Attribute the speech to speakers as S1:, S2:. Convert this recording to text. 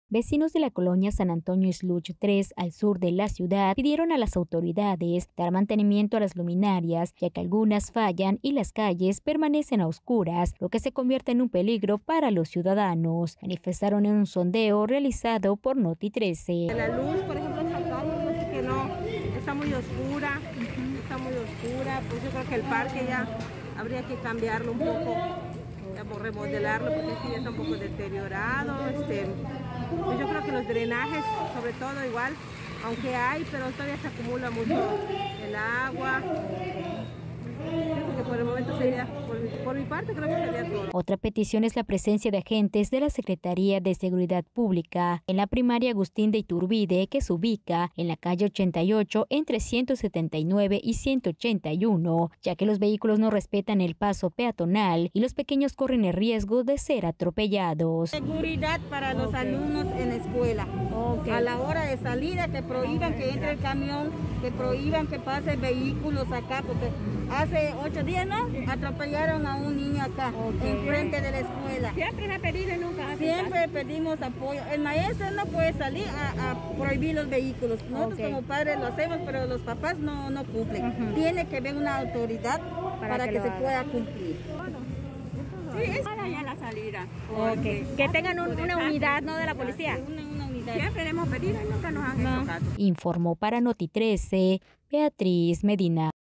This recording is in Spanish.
S1: Vecinos de la colonia San Antonio Isluch 3, al sur de la ciudad, pidieron a las autoridades dar mantenimiento a las luminarias, ya que algunas fallan y las calles permanecen a oscuras, lo que se convierte en un peligro para los ciudadanos. Manifestaron en un sondeo realizado por Noti 13.
S2: La luz, por ejemplo, en San Carlos, que no, está muy oscura, pues yo creo que el parque ya habría que cambiarlo un poco, remodelarlo, porque sí ya está un poco deteriorado. Pues yo creo que los drenajes, sobre todo igual, aunque hay, pero todavía se acumula mucho el agua. Creo que por el momento sería, por mi parte creo que sería todo.
S1: Otra petición es la presencia de agentes de la Secretaría de Seguridad Pública en la primaria Agustín de Iturbide, que se ubica en la calle 88 entre 179 y 181, ya que los vehículos no respetan el paso peatonal y los pequeños corren el riesgo de ser atropellados.
S2: Seguridad para los alumnos en la escuela. A la hora de salida que prohíban que entre el camión, que prohíban que pasen vehículos acá, porque hace 8 días, ¿no? Atropellaron a un niño acá, enfrente de la escuela.
S3: Siempre se ha pedido y nunca.
S2: Siempre pedimos apoyo. El maestro no puede salir a prohibir los vehículos. Nosotros como padres lo hacemos, pero los papás no cumplen. Tiene que haber una autoridad para que se pueda cumplir.
S3: Sí, es para allá la salida.
S1: Que tengan una unidad, ¿no?, de la policía.
S2: Una unidad.
S3: Siempre le hemos pedido y nunca nos han hecho caso.
S1: Informó para Noti 13, Beatriz Medina.